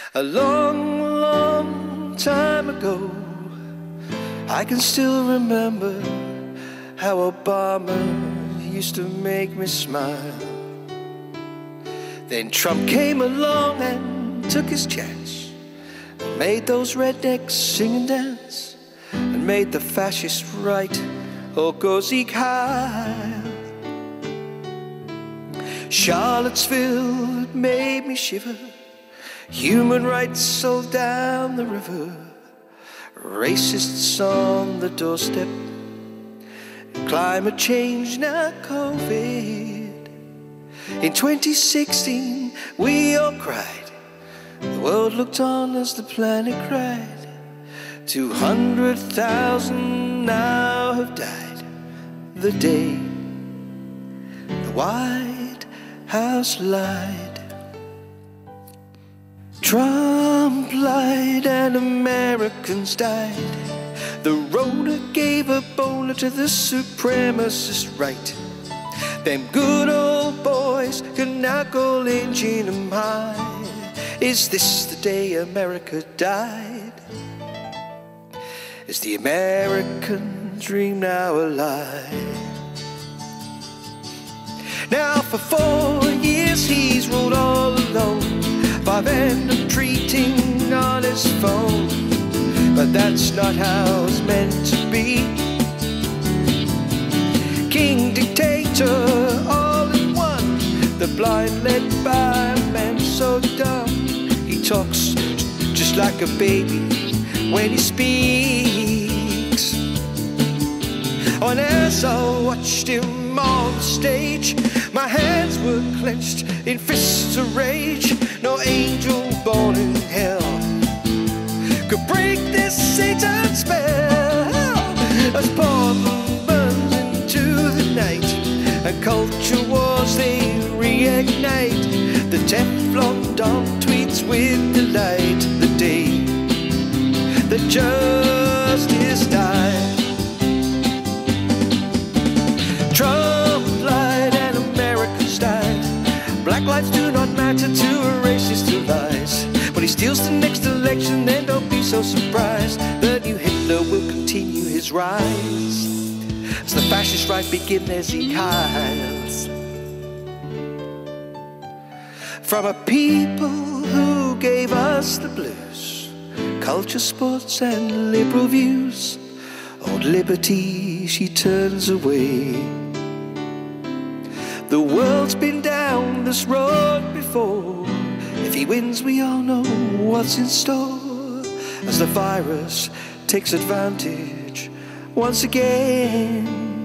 A long, long time ago, I can still remember how Obama used to make me smile. Then Trump came along and took his chance, and made those rednecks sing and dance, and made the fascist right all go Sieg Heil. Charlottesville, it made me shiver. Human rights all down the river, racists on the doorstep, climate change, now COVID. In 2016 we all cried, the world looked on as the planet cried. 200,000 now have died the day the White House lied. Trump lied and Americans died. The roller gave a boner to the supremacist right. Them good old boys can now go lynching 'em high. Is this the day America died? Is the American dream now alive? Now for 4 years he's ruled all alone, 5 and treating on his phone. But that's not how it's meant to be. King, dictator, all in one. The blind led by a man so dumb. He talks just like a baby when he speaks. Oh, and as I watched him on the stage, my hands were clenched in fists of rage. No angel born in hell could break this Satan spell. As portal burns into the night and culture wars they reignite, the Teflon Don tweets with delight the day that justice died. Trump lied and Americans died. Black lives do not matter to a racist who lies. When he steals the next election, then don't be so surprised. The new Hitler will continue his rise as the fascist right begin their Sieg Heils. From a people who gave us the blues, culture, sports and liberal views, old liberty she turns away. The world's been down this road before. If he wins, we all know what's in store, as the virus takes advantage once again.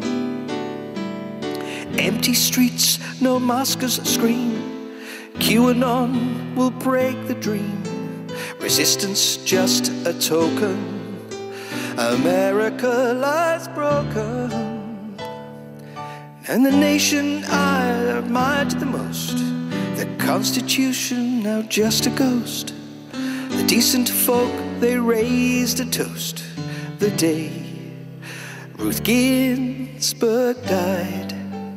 Empty streets, no maskers scream. QAnon will break the dream. Resistance just a token. America lies broken. And the nation I admired the most, the Constitution now just a ghost. The decent folk, they raised a toast the day Ruth Ginsburg died.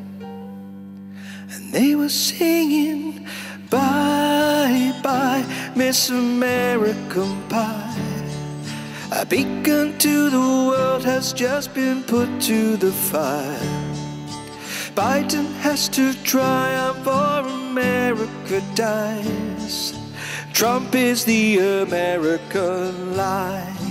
And they were singing, bye bye Miss American Pie. A beacon to the world has just been put to the fire. Biden has to triumph or America dies. Trump is the American lie.